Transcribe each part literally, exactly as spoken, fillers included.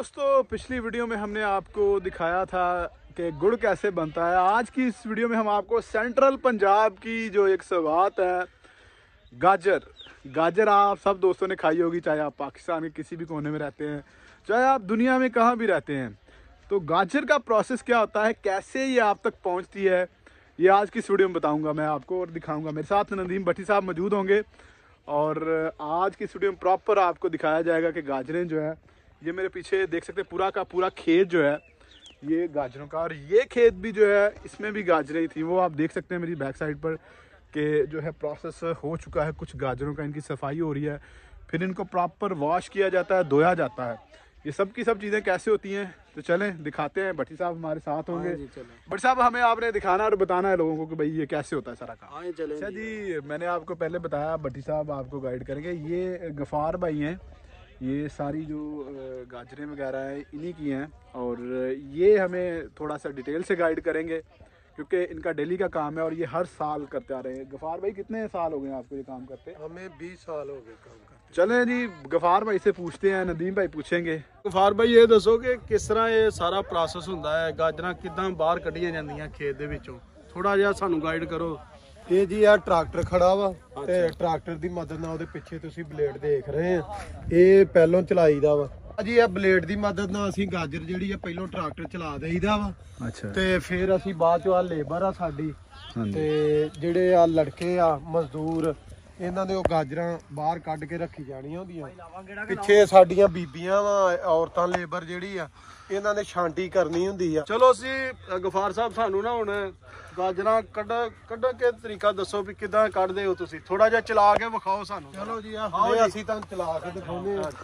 दोस्तों, पिछली वीडियो में हमने आपको दिखाया था कि गुड़ कैसे बनता है। आज की इस वीडियो में हम आपको सेंट्रल पंजाब की जो एक सौगात है गाजर गाजर आप सब दोस्तों ने खाई होगी, चाहे आप पाकिस्तान के किसी भी कोने में रहते हैं, चाहे आप दुनिया में कहाँ भी रहते हैं। तो गाजर का प्रोसेस क्या होता है, कैसे ये आप तक पहुँचती है, ये आज की इस वीडियो में बताऊँगा मैं आपको और दिखाऊँगा। मेरे साथ नदीम भट्टी साहब मौजूद होंगे और आज की इस वीडियो में प्रॉपर आपको दिखाया जाएगा कि गाजरें जो है, ये मेरे पीछे देख सकते हैं पूरा का पूरा खेत जो है ये गाजरों का, और ये खेत भी जो है इसमें भी गाजरें थी, वो आप देख सकते हैं मेरी बैक साइड पर कि जो है प्रोसेस हो चुका है। कुछ गाजरों का इनकी सफाई हो रही है, फिर इनको प्रॉपर वॉश किया जाता है, धोया जाता है। ये सब की सब चीज़ें कैसे होती हैं तो चलें दिखाते हैं। भट्टी साहब हमारे साथ होंगे। भट्टी साहब हमें आपने दिखाना और बताना है लोगों को कि भाई ये कैसे होता है सारा काम। अच्छा जी, मैंने आपको पहले बताया, भट्टी साहब आपको गाइड करेंगे। ये गफ़ार भाई हैं, ये सारी जो गाजरें वगैरह हैं इन्हीं की हैं और ये हमें थोड़ा सा डिटेल से गाइड करेंगे क्योंकि इनका डेली का काम है और ये हर साल करते आ रहे हैं। गफ़ार भाई कितने साल हो गए आपको ये काम करते? हमें बीस साल हो गए काम करते। चलें जी, गफ़ार भाई से पूछते हैं, नदीम भाई पूछेंगे। गफ़ार भाई ये दसो कि किस तरह ये सारा प्रोसेस ਹੁੰਦਾ है, गाजरां किदां बाहर ਕੱਢੀਆਂ ਜਾਂਦੀਆਂ खेत ਦੇ ਵਿੱਚੋਂ, ਥੋੜਾ ਜਿਹਾ ਸਾਨੂੰ ਗਾਈਡ ਕਰੋ। ਇਹ ਜੀ ਆ ਟਰੈਕਟਰ ਖੜਾ ਵਾ ਤੇ ਟਰੈਕਟਰ ਦੀ ਮਦਦ ਨਾਲ ਉਹਦੇ ਪਿੱਛੇ ਤੁਸੀਂ ਬਲੇਡ ਦੇਖ ਰਹੇ ਆ, ਇਹ ਪਹਿਲੋਂ ਚਲਾਈਦਾ ਵਾ ਜੀ। ਇਹ ਬਲੇਡ ਦੀ ਮਦਦ ਨਾਲ ਅਸੀਂ ਗਾਜਰ ਜਿਹੜੀ ਆ ਪਹਿਲੋਂ ਟਰੈਕਟਰ ਚਲਾ ਦੇਈਦਾ ਵਾ। ਅੱਛਾ। ਤੇ ਫਿਰ ਅਸੀਂ ਬਾਅਦ ਚੋਂ ਆ ਲੇਬਰ ਆ ਸਾਡੀ ਤੇ ਜਿਹੜੇ ਆ ਲੜਕੇ ਆ ਮਜ਼ਦੂਰ, ਇਹਨਾਂ ਦੇ ਉਹ ਗਾਜਰਾਂ ਬਾਹਰ ਕੱਢ ਕੇ ਰੱਖੀ ਜਾਣੀਆਂ ਹੁੰਦੀਆਂ। ਪਿੱਛੇ ਸਾਡੀਆਂ ਬੀਬੀਆਂ ਵਾ, ਔਰਤਾਂ ਲੇਬਰ ਜਿਹੜੀ ਆ ਇਹਨਾਂ ਨੇ ਛਾਂਟੀ ਕਰਨੀ ਹੁੰਦੀ ਆ। ਚਲੋ ਅਸੀਂ ਗਫਾਰ ਸਾਹਿਬ ਸਾਨੂੰ ਨਾ ਹੁਣ ਗਾਜਰਾਂ ਕੱਢ ਕੱਢ ਕੇ ਤਰੀਕਾ ਦੱਸੋ ਵੀ ਕਿਦਾਂ ਕੱਢਦੇ ਹੋ ਤੁਸੀਂ, ਥੋੜਾ ਜਿਹਾ ਚਲਾ ਕੇ ਵਿਖਾਓ ਸਾਨੂੰ। ਚਲੋ ਜੀ ਆਓ, ਅਸੀਂ ਤੁਹਾਨੂੰ ਚਲਾ ਕੇ ਦਿਖਾਉਂਦੇ ਆ।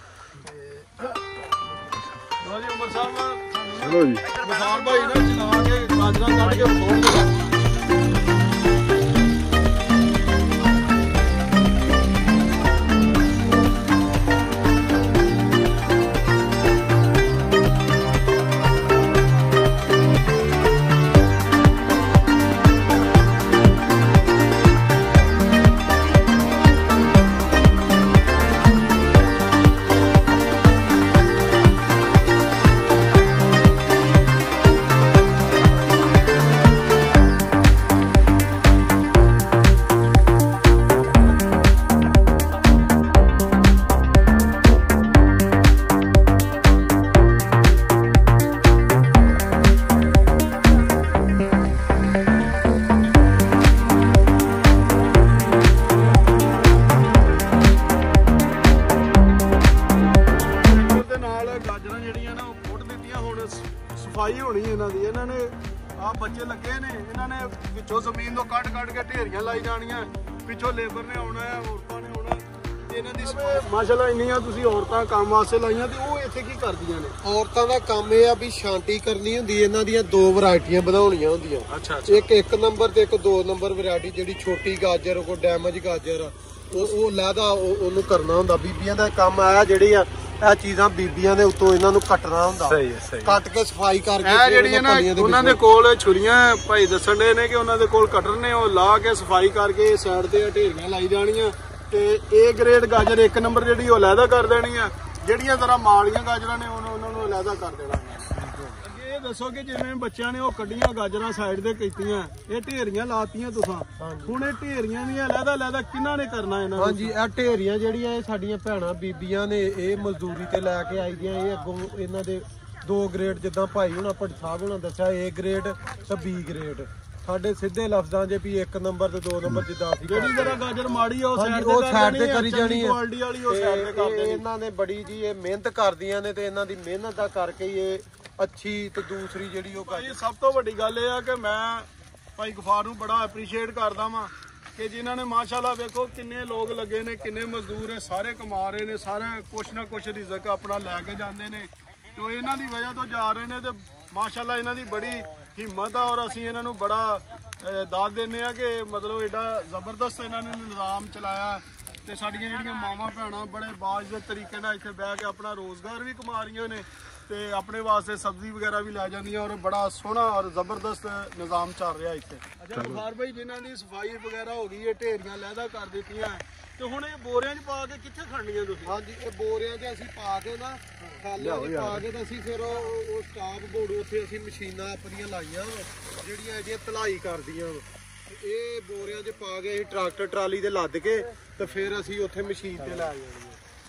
ਲੋ ਜੀ ਉਮਰ ਸਾਹਿਬ, ਚਲੋ ਜੀ ਗਫਾਰ ਭਾਈ ਨੇ ਚਲਾ ਕੇ ਗਾਜਰਾਂ ਕੱਢ ਕੇ ਵਿਖਾਉਣਗੇ। ਸਫਾਈ ਹੋਣੀ ਇਹਨਾਂ ਦੀ, ਇਹਨਾਂ ਨੇ ਆਹ ਬੱਚੇ ਲੱਗੇ ਨੇ, ਇਹਨਾਂ ਨੇ ਵਿੱਚੋਂ ਜ਼ਮੀਨ ਤੋਂ ਕੱਢ ਕੱਢ ਕੇ ਢੇਰੀਆਂ ਲਾਈ ਜਾਣੀਆਂ, ਪਿੱਛੋਂ ਲੇਬਰ ਨੇ ਆਉਣਾ ਹੈ, ਔਰਤਾਂ ਨੇ ਆਉਣਾ ਤੇ ਇਹਨਾਂ ਦੀ ਮਾਸ਼ਾਅੱਲਾ ਇੰਨੀਆਂ ਤੁਸੀਂ ਔਰਤਾਂ ਕੰਮ ਵਾਸਤੇ ਲਾਈਆਂ ਤੇ ਉਹ ਇੱਥੇ ਕੀ ਕਰਦੀਆਂ ਨੇ? ਔਰਤਾਂ ਦਾ ਕੰਮ ਇਹ ਆ ਵੀ ਛਾਂਟੀ ਕਰਨੀ ਹੁੰਦੀ, ਇਹਨਾਂ ਦੀਆਂ ਦੋ ਵੈਰਾਈਟੀਆਂ ਬਣਾਉਣੀਆਂ ਹੁੰਦੀਆਂ। ਅੱਛਾ। ਇੱਕ ਇੱਕ ਨੰਬਰ ਤੇ ਇੱਕ ਦੋ ਨੰਬਰ ਵੈਰਾਈਟੀ, ਜਿਹੜੀ ਛੋਟੀ ਗਾਜਰ ਕੋ ਡੈਮੇਜ ਗਾਜਰ ਉਹ ਉਹ ਲੈਦਾ ਉਹਨੂੰ ਕਰਨਾ ਹੁੰਦਾ। ਬੀਬੀਆਂ ਦਾ ਕੰਮ ਆਇਆ ਜਿਹੜੀ ਆ ਇਹ ਚੀਜ਼ਾਂ ਬੀਬੀਆਂ ਦੇ ਉੱਤੋਂ ਇਹਨਾਂ ਨੂੰ ਕੱਟਣਾ ਹੁੰਦਾ। ਸਹੀ ਹੈ, ਸਹੀ। ਕੱਟ ਕੇ ਸਫਾਈ ਕਰਕੇ ਇਹ ਜਿਹੜੀਆਂ ਨਾ ਉਹਨਾਂ ਦੇ ਕੋਲ ਛੁਰੀਆਂ ਭਾਈ ਦੱਸਣ ਦੇ ਨੇ ਕਿ ਉਹਨਾਂ ਦੇ ਕੋਲ ਕਟਰ ਨੇ, ਉਹ ਲਾ ਕੇ ਸਫਾਈ ਕਰਕੇ ਸਾਈਡ ਤੇ ਢੇਰੀਆਂ ਲਾਈ ਜਾਣੀਆਂ ਤੇ ਏ ਗ੍ਰੇਡ ਗਾਜਰ ਇੱਕ ਨੰਬਰ ਜਿਹੜੀ ਉਹ ਅਲੱਗਾ ਕਰ ਦੇਣੀ ਆ, ਜਿਹੜੀਆਂ ਜ਼ਰਾ ਮਾਲੀਆਂ ਗਾਜਰਾਂ ਨੇ ਉਹਨਾਂ ਨੂੰ ਅਲੱਗਾ ਕਰ ਦੇਣਾ। ਅੱਗੇ ਇਹ ਦੱਸੋ ਕਿ ਜਿਵੇਂ ਬੱਚਿਆਂ ਨੇ ਉਹ ਕੱਢੀਆਂ ਗਾਜਰਾਂ ਸਾਈਡ ਤੇ ਕੀਤੀਆਂ, ਇਹ ਢੇਰੀਆਂ ਲਾਤੀਆਂ ਤੁਸੀਂ, ਹੁਣ ਇਹ ਢੇਰੀਆਂ ਦੀਆਂ ਅਲੱਗਾ ਅਲੱਗਾ ਕਿਹਨਾਂ ਨੇ ਕਰਨਾ ਇਹਨਾਂ ਨੂੰ? ਹਾਂਜੀ, ਇਹ ਢੇਰੀਆਂ ਜਿਹੜੀਆਂ ਇਹ ਸਾਡੀਆਂ ਭੈਣਾਂ ਬੀਬੀਆਂ ਨੇ ਇਹ ਮਜ਼ਦੂਰੀ ਤੇ ਲੈ ਕੇ ਆਈ ਦੀਆਂ। ਇਹ ਅੱਗੋਂ ਇਹਨਾਂ ਦੇ ਦੋ ਗ੍ਰੇਡ, ਜਿੱਦਾਂ ਭਾਈ ਹੁਣਾਂ ਭੱਟ ਸਾਹਿਬ ਹੁਣਾਂ ਦੱਸਿਆ, ਏ ਗ੍ਰੇਡ ਤੇ ਬੀ ਗ੍ਰੇਡ। ਸਾਡੇ ਸਿੱਧੇ ਲਫ਼ਜ਼ਾਂ 'ਚ ਵੀ ਇੱਕ ਨੰਬਰ ਤੇ ਦੋ ਨੰਬਰ, ਜਿੱਦਾਂ ਅਸੀਂ ਜਿਹੜੀ ਜਰਾ ਗਾਜਰ ਮਾੜੀ ਆ ਉਹ ਸਾਈਡ ਤੇ ਉਹ ਸਾਈਡ ਤੇ ਕਰੀ ਜਾਣੀ ਹੈ, ਕੁਆਲਿਟੀ ਵਾਲੀ ਉਹ ਸਾਈਡ ਤੇ ਕਰਦੇ ਨੇ। ਇਹਨਾਂ ਨੇ ਬੜੀ ਜੀ ਇਹ ਮਿਹਨਤ ਕਰਦੀਆਂ ਨੇ ਤੇ ਇਹਨਾਂ ਦੀ ਮਿਹਨਤ ਦਾ ਕਰਕੇ ਹੀ ਇਹ ਅੱਛੀ ਤੇ ਦੂਸਰੀ ਜਿਹੜੀ ਉਹ ਗਾਜਰ। ਸਭ ਤੋਂ ਵੱਡੀ ਗੱਲ ਇਹ ਆ ਕਿ ਮੈਂ ਭਾਈ ਗਫਾਰ ਨੂੰ ਬੜਾ ਐਪਰੀਸ਼ੀਏਟ ਕਰਦਾ ਵਾਂ ਕਿ ਜਿਨ੍ਹਾਂ ਨੇ ਮਾਸ਼ਾਅੱਲਾ ਵੇਖੋ ਕਿੰਨੇ ਲੋਕ ਲੱਗੇ ਨੇ, ਕਿੰਨੇ ਮਜ਼ਦੂਰ ਨੇ, ਸਾਰੇ ਕਮਾ ਰਹੇ ਨੇ, ਸਾਰੇ ਕੁਛ ਨਾ ਕੁਛ ਰਿਜ਼ਕ ਆਪਣਾ ਲੈ ਕੇ ਜਾਂਦੇ ਨੇ ਤੇ ਇਹਨਾਂ ਦੀ ਵਜ੍ਹਾ ਤੋਂ ਜਾ ਰਹੇ ਨੇ ਤੇ ਮਾਸ਼ਾਅੱਲਾ ਇਹਨਾਂ ਦੀ ਬੜੀ ਹਿੰਮਤ ਆ ਔਰ ਅਸੀਂ ਇਹਨਾਂ ਨੂੰ ਬੜਾ ਦਾਦ ਦਿੰਦੇ ਆ ਕਿ ਮਤਲਬ ਐਡਾ ਜ਼ਬਰਦਸਤ ਇਹਨਾਂ ਨੇ ਨਿਜ਼ਾਮ ਚਲਾਇਆ ਤੇ ਸਾਡੀਆਂ ਜਿਹੜੀਆਂ ਮਾਵਾਂ ਭੈਣਾਂ ਬੜੇ ਬਾਜ਼ਿਦ ਤਰੀਕੇ ਨਾਲ ਇੱਥੇ ਬਹਿ ਕੇ ਆਪਣਾ ਰੋਜ਼ਗਾਰ ਵੀ ਕਮਾ ਰਹੀਆਂ ਨੇ ਤੇ ਆਪਣੇ ਵਾਸਤੇ ਸਬਜ਼ੀ ਵਗੈਰਾ ਵੀ ਲੈ ਜਾਂਦੀਆਂ ਔਰ ਬੜਾ ਸੋਹਣਾ ਔਰ ਜ਼ਬਰਦਸਤ ਨਿਜ਼ਾਮ ਚੱਲ ਰਿਹਾ ਇੱਥੇ। ਅੱਛਾ ਬੁਖਾਰ ਭਾਈ, ਜਿਨ੍ਹਾਂ ਦੀ ਸਫਾਈ ਵਗੈਰਾ ਹੋ ਗਈ ਹੈ, ਢੇਰੀਆਂ ਲਹਿਦਾ ਕਰ ਦਿੱਤੀਆਂ, ਤੇ ਹੁਣ ਇਹ ਬੋਰਿਆਂ 'ਚ ਪਾ ਕੇ ਕਿੱਥੇ ਖੜਨੀਆਂ ਤੁਸੀਂ? ਹਾਂਜੀ, ਇਹ ਬੋਰਿਆਂ 'ਚ ਅਸੀਂ ਪਾ ਕੇ ਨਾ ਖਾਲਿਆਂ 'ਚ ਪਾ ਕੇ ਤਾਂ ਅਸੀਂ ਫਿਰ ਉਹ ਉਹ ਸਟਾਫ ਬੋਰਡ ਉੱਥੇ ਅਸੀਂ ਮਸ਼ੀਨਾਂ ਆਪਣੀਆਂ ਲਾਈਆਂ ਜਿਹੜੀਆਂ ਇਹਦੀਆਂ ਧਲਾਈ ਕਰਦੀਆਂ। ਇਹ ਬੋਰਿਆਂ 'ਚ ਪਾ ਕੇ ਅਸੀਂ ਟਰੈਕਟਰ ਟਰਾਲੀ ਤੇ ਲੱਦ ਕੇ ਤੇ ਫਿਰ ਅਸੀਂ ਉੱਥੇ ਮਸ਼ੀਨ ਤੇ ਲੈ ਜਾਣੀ।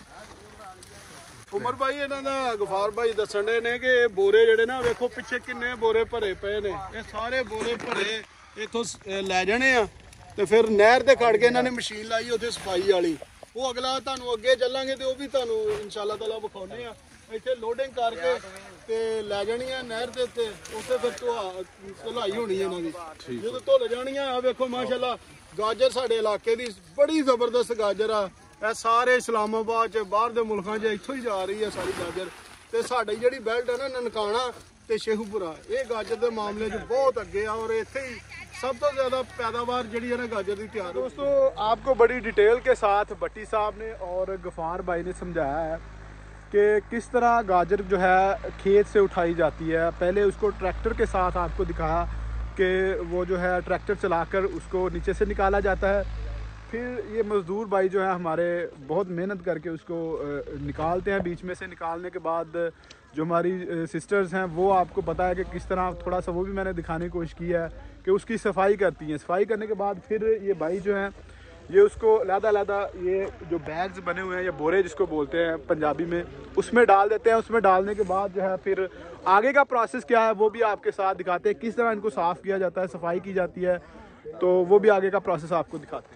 ਉਮਰ ਭਾਈ, ਇਹਨਾਂ ਦਾ ਗਫਾਰ ਭਾਈ ਦੱਸਣ ਦੇ ਨੇ ਕਿ ਇਹ ਬੋਰੇ ਜਿਹੜੇ ਨਾ ਵੇਖੋ ਪਿੱਛੇ ਕਿੰਨੇ ਬੋਰੇ ਭਰੇ ਪਏ ਨੇ। ਇਹ ਸਾਰੇ ਬੋਰੇ ਭਰੇ ਇੱਥੋਂ ਲੈ ਜਾਣੇ ਆ ਤੇ ਫਿਰ ਨਹਿਰ ਤੇ ਖੜ ਕੇ ਇਹਨਾਂ ਨੇ ਮਸ਼ੀਨ ਲਾਈ ਉੱਥੇ ਸਫਾਈ ਵਾਲੀ। ਉਹ ਅਗਲਾ ਤੁਹਾਨੂੰ ਅੱਗੇ ਚੱਲਾਂਗੇ ਤੇ ਉਹ ਵੀ ਤੁਹਾਨੂੰ ਇਨਸ਼ਾਅੱਲਾ ਤਾਲਾ ਵਿਖਾਉਣੇ ਆ। ਇੱਥੇ ਲੋਡਿੰਗ ਕਰਕੇ ਤੇ ਲੈ ਜਾਣੀਆਂ ਨਹਿਰ ਦੇ ਉੱਤੇ, ਉੱਥੇ ਫਿਰ ਧੁਲਾਈ ਹੋਣੀ ਇਹਨਾਂ ਦੀ। ਜਦੋਂ ਧੁੱਲ ਜਾਣੀਆਂ ਆ ਵੇਖੋ ਮਾਸ਼ਾਅੱਲਾ ਗਾਜਰ ਸਾਡੇ ਇਲਾਕੇ ਦੀ ਬੜੀ ਜ਼ਬਰਦਸਤ ਗਾਜਰ ਆ। ਇਹ ਸਾਰੇ ਇਸਲਾਮਾਬਾਦ 'ਚ ਬਾਹਰ ਦੇ ਮੁਲਕਾਂ 'ਚ ਇੱਥੋਂ ਹੀ ਜਾ ਰਹੀ ਹੈ ਸਾਰੀ ਗਾਜਰ। ਤੇ ਸਾਡੀ ਜਿਹੜੀ ਬੈਲਟ ਹੈ ਨਾ ਨਨਕਾਣਾ ਤੇ ਸ਼ੇਖੂਪੁਰਾ, ਇਹ ਗਾਜਰ ਦੇ ਮਾਮਲੇ 'ਚ ਬਹੁਤ ਅੱਗੇ ਆ ਔਰ ਇੱਥੇ ही सब तो ज्यादा पैदावार जी है ना गाजर की तैयार। दोस्तों आपको बड़ी डिटेल के साथ भट्टी साहब ने और गफार भाई ने समझाया है कि किस तरह गाजर जो है खेत से उठाई जाती है। पहले उसको ट्रैक्टर के साथ आपको दिखाया कि वो जो है ट्रैक्टर चलाकर उसको नीचे से निकाला जाता है। फिर ये मज़दूर भाई जो है हमारे बहुत मेहनत करके उसको निकालते हैं। बीच में से निकालने के बाद जो हमारी सिस्टर्स हैं वो आपको पता है कि किस तरह, थोड़ा सा वो भी मैंने दिखाने की कोशिश की है कि उसकी सफाई करती हैं। सफाई करने के बाद फिर ये भाई जो हैं ये उसको लादा लादा ये जो बैग्स बने हुए हैं या बोरे जिसको बोलते हैं पंजाबी में, उसमें डाल देते हैं। उसमें डालने के बाद जो है फिर आगे का प्रोसेस क्या है वो भी आपके साथ दिखाते हैं, किस तरह इनको साफ़ किया जाता है, सफाई की जाती है, तो वो भी आगे का प्रोसेस आपको दिखाते हैं।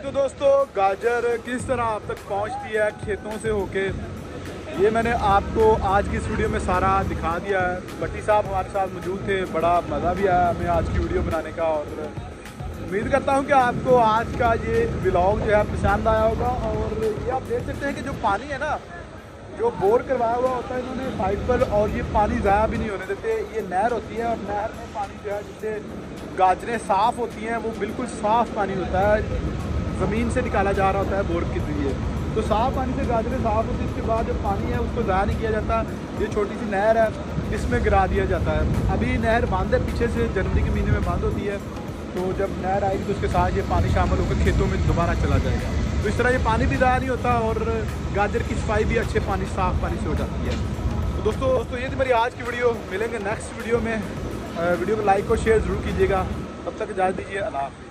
तो दोस्तों गाजर किस तरह आप तक पहुंचती है खेतों से होके, ये मैंने आपको आज की इस वीडियो में सारा दिखा दिया है। भट्टी साहब हमारे साथ मौजूद थे, बड़ा मज़ा भी आया हमें आज की वीडियो बनाने का, और उम्मीद करता हूँ कि आपको आज का ये व्लॉग जो है पसंद आया होगा। और ये आप देख सकते हैं कि जो पानी है ना, जो बोर करवाया हुआ होता है इन्होंने पाइप पर, और ये पानी ज़ाया भी नहीं होने देते। ये नहर होती है और नहर में पानी जो है जिससे गाजरें साफ़ होती हैं, वो बिल्कुल साफ़ पानी होता है, ज़मीन से निकाला जा रहा होता है बोर के जरिए। तो साफ़ पानी से गाजरें साफ़ होती है, इसके बाद जो पानी है उसको ज़ाया नहीं किया जाता। ये छोटी सी नहर है, इसमें गिरा दिया जाता है। अभी नहर बंद है, पीछे से जनवरी के महीने में बंद होती है, तो जब नहर आएगी तो उसके साथ ये पानी शामिल होकर खेतों में दोबारा चला जाएगा। तो इस तरह ये पानी भी ज़ाया नहीं होता और गाजर की सफाई भी अच्छे पानी साफ़ पानी से हो जाती है। तो दोस्तों दोस्तों ये थी मेरी आज की वीडियो। मिलेंगे नेक्स्ट वीडियो में। वीडियो को लाइक और शेयर ज़रूर कीजिएगा। तब तक इजाज़त दीजिए। अल्लाह हाफ़िज़।